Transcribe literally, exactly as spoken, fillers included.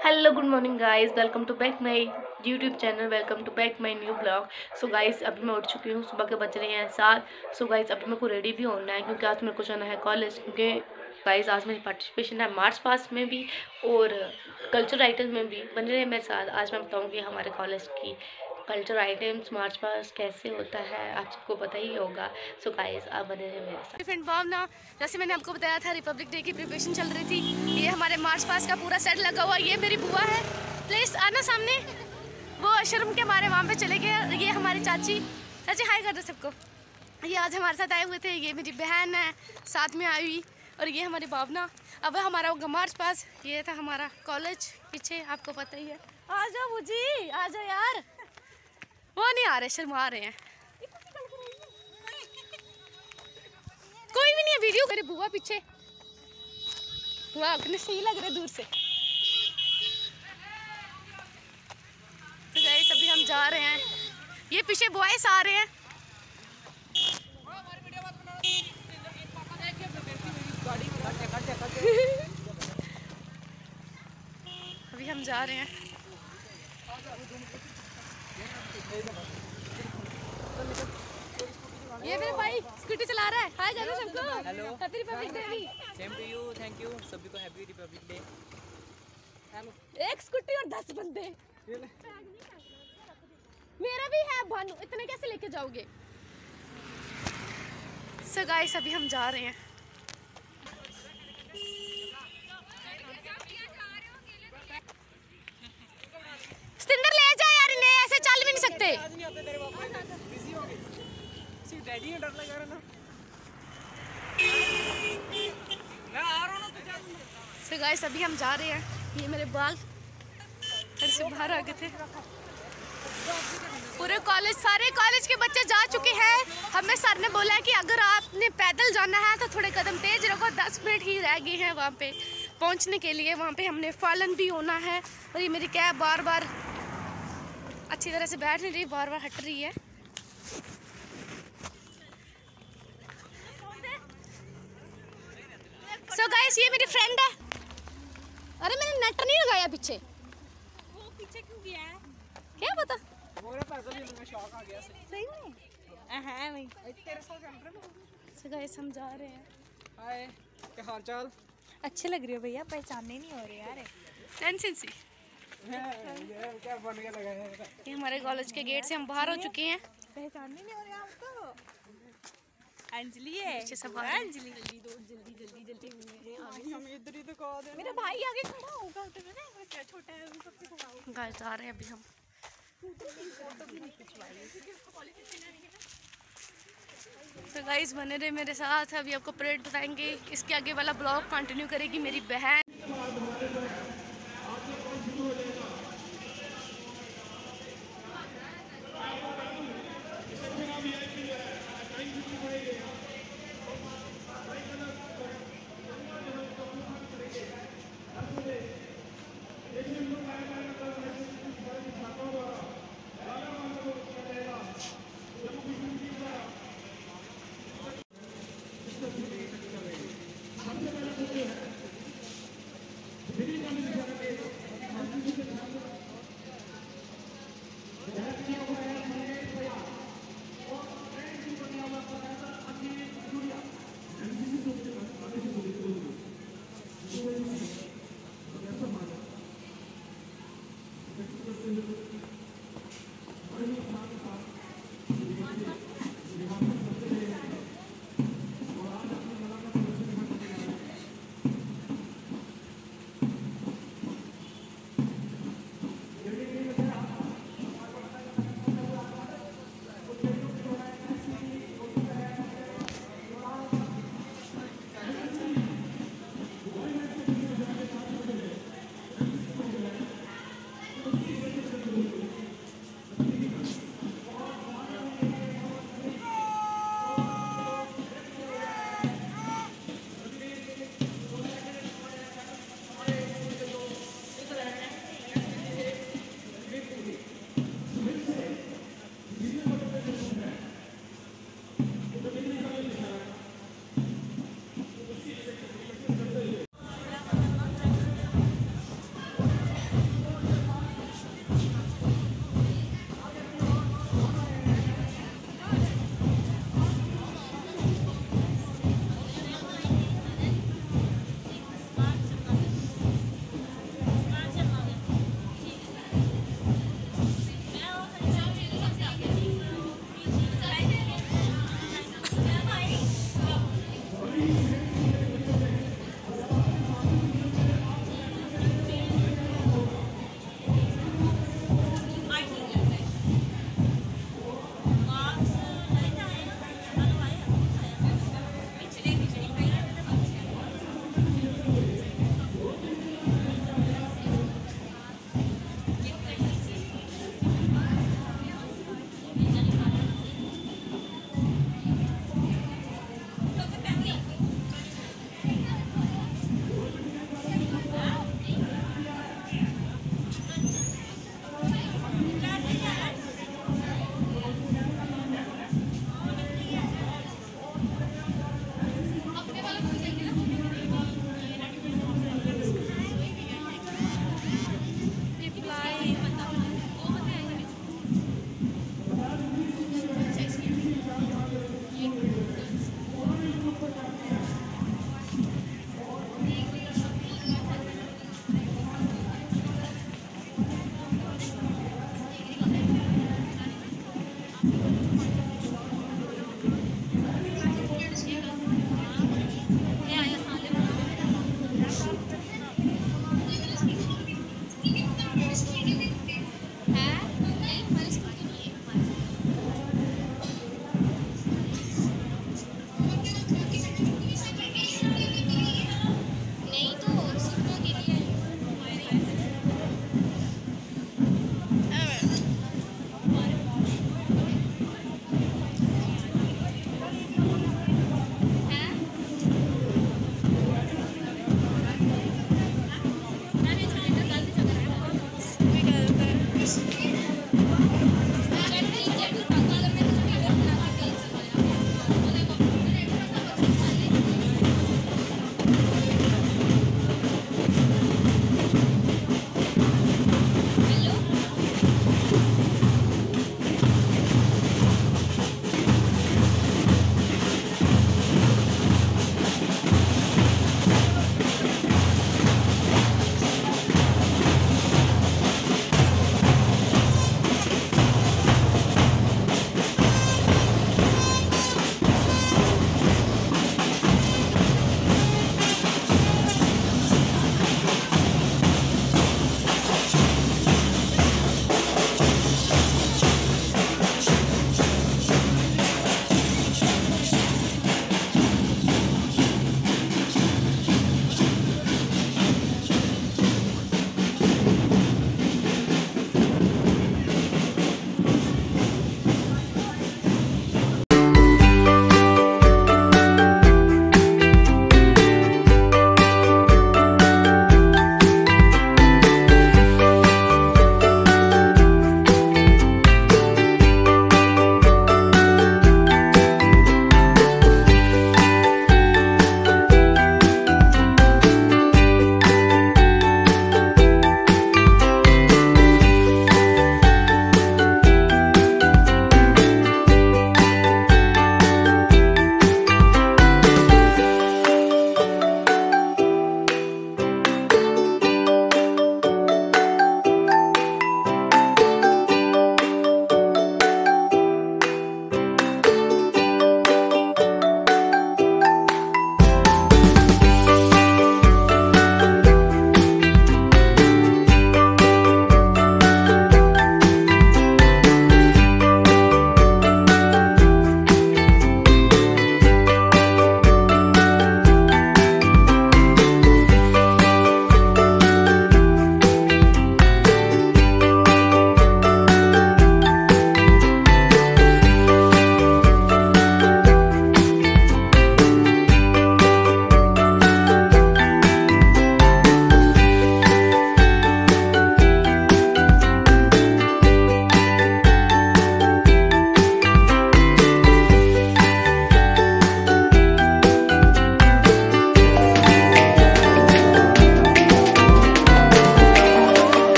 Hello good morning guys, welcome to back my YouTube channel, welcome to back my new blog. So guys अभी मैं उठ चुकी हूँ, सुबह के बज रहे हैं सात। सो गाइस अभी मेरे को रेडी भी होना है क्योंकि आज मेरे को जाना है कॉलेज, क्योंकि गाइस आज मेरी पार्टिसिपेशन है मार्च पास्ट में भी और कल्चरल आइटम्स में भी। बने रहे मेरे साथ, आज मैं बताऊँगी हमारे कॉलेज की कल्चरल आइटम्स मार्च पास्ट कैसे होता है, आप सबको पता ही होगा। सो गाइस आप बने रहे मेरे साथ। फ्रेंड भावना, जैसे मैंने आपको बताया था रिपब्लिक डे की प्रिपरेशन चल रही थी। ये हमारे मार्च पास्ट का पूरा सेट लगा हुआ। ये मेरी बुआ है, प्लीज आना सामने। वो शर्म के मारे वहाँ पे चले गए। ये हमारी चाची, चाची हाय कर दो सबको। ये आज हमारे साथ आए हुए थे। ये मेरी बहन है साथ में आई हुई, और ये हमारी भावना। अब हमारा होगा मार्च पास। ये था हमारा कॉलेज पीछे, आपको पता ही है। आ जाओ बुजी, आ जाओ यार। वो नहीं आ रहे, शर्मा रहे हैं। कोई भी नहीं है वीडियो। मेरे बुआ पीछे, वाह कितने सही लग रहे दूर से। तो गाइस अभी हम जा रहे हैं। ये पीछे बॉयज आ रहे हैं। अभी हम जा रहे हैं। ये मेरे भाई स्कूटी चला रहा है। हाय जानो सबको। Hello, happy republic day. Same to you, thank you सभी को, हैप्पी रिपब्लिक डे। हेलो, एक स्कूटी और दस बंदे। मेरा भी है भानु, इतने कैसे लेके जाओगे। सो गाइस अभी हम जा रहे हैं। स्टिंदर ले जा यार, इन्हें ऐसे चल भी नहीं सकते। डैडी डर लगा रहा ना। मैं आ रहा हूं ना, तू जा। सो गाइस अभी हम जा रहे हैं। ये मेरे बाल घर से बाहर आ गए थे। पूरे कॉलेज, सारे कॉलेज के बच्चे जा चुके हैं। हमें सर ने बोला है कि अगर आपने पैदल जाना है तो थोड़े कदम तेज रखो। दस मिनट ही रह गए हैं वहाँ पे पहुँचने के लिए। वहाँ पे हमने फॉलन भी होना है। और ये मेरी कैब बार बार अच्छी तरह से बैठ नहीं रही, बार बार हट रही है। सो गाइस ये मेरी फ्रेंड है। अरे मैंने नेट नहीं लगाया पीछे। वो पीछे क्यों गया है? क्या पता। मोरा पैदल ही मैं शॉक आ गया से। सही में है भाई। तेरे साथ चल रहा है। सो गाइस हम जा रहे हैं। हाय, क्या हाल चाल? अच्छे लग रहे हो भैया, पहचानने नहीं हो रहे यार। टेंशन सी। ये क्या बन गया लगा है। ये हमारे कॉलेज के गेट से हम बाहर हो चुके हैं। पहचानने नहीं हो रहे आपको। अंजलि है, पीछे सब आ रहे हैं। अंजलि जल्दी दो, जल्दी जल्दी जल्दी। हम इधर ही तो कहा दे। मेरा भाई आगे खड़ा होगा, तो ना वो क्या छोटा है, उन सबसे खड़ा होगा। गाइस जा रहे हैं अभी हम। तो गाइस बने रहे मेरे साथ। अभी आपको परेड बताएंगे। इसके आगे वाला ब्लॉग कंटिन्यू करेगी मेरी बहन।